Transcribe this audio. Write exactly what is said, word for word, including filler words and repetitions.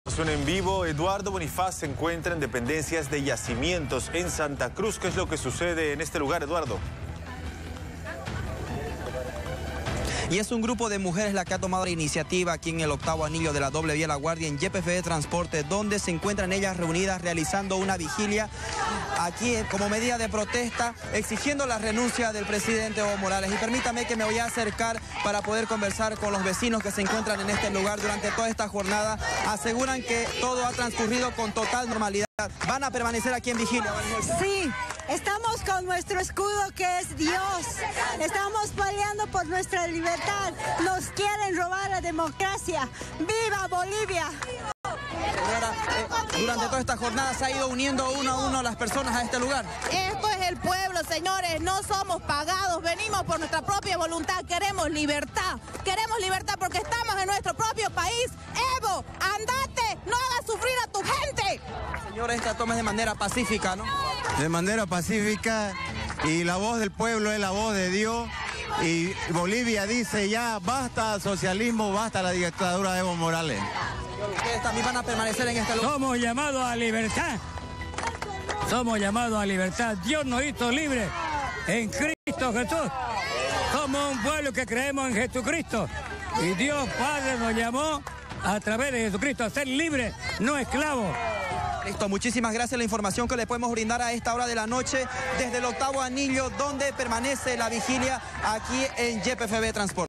En vivo, Eduardo Bonifaz se encuentra en dependencias de yacimientos en Santa Cruz. ¿Qué es lo que sucede en este lugar, Eduardo? Y es un grupo de mujeres la que ha tomado la iniciativa aquí en el octavo anillo de la doble vía La Guardia en Y P F B Transporte, donde se encuentran ellas reunidas realizando una vigilia aquí como medida de protesta, exigiendo la renuncia del presidente Evo Morales. Y permítame que me voy a acercar para poder conversar con los vecinos que se encuentran en este lugar durante toda esta jornada. Aseguran que todo ha transcurrido con total normalidad. ¿Van a permanecer aquí en vigilia? Sí, estamos con nuestro escudo que es Dios. Estamos peleando por nuestra libertad. Nos quieren robar la democracia. ¡Viva Bolivia! Señora, eh, durante toda esta jornada se ha ido uniendo uno a uno las personas a este lugar. Esto es el pueblo, señores, no somos pagados, venimos por nuestra propia voluntad, queremos libertad, queremos libertad porque estamos en nuestro propio país. Evo, andate, no hagas sufrir a tu gente. Señora, esta toma es de manera pacífica, ¿no? De manera pacífica, y la voz del pueblo es la voz de Dios. Y Bolivia dice ya basta socialismo, basta la dictadura de Evo Morales. ¿Ustedes también van a permanecer en este lugar? Somos llamados a libertad. Somos llamados a libertad. Dios nos hizo libres en Cristo Jesús. Somos un pueblo que creemos en Jesucristo. Y Dios Padre nos llamó a través de Jesucristo a ser libres, no esclavos. Listo, muchísimas gracias. La información que le podemos brindar a esta hora de la noche desde el octavo anillo, donde permanece la vigilia aquí en Y P F B Transporte.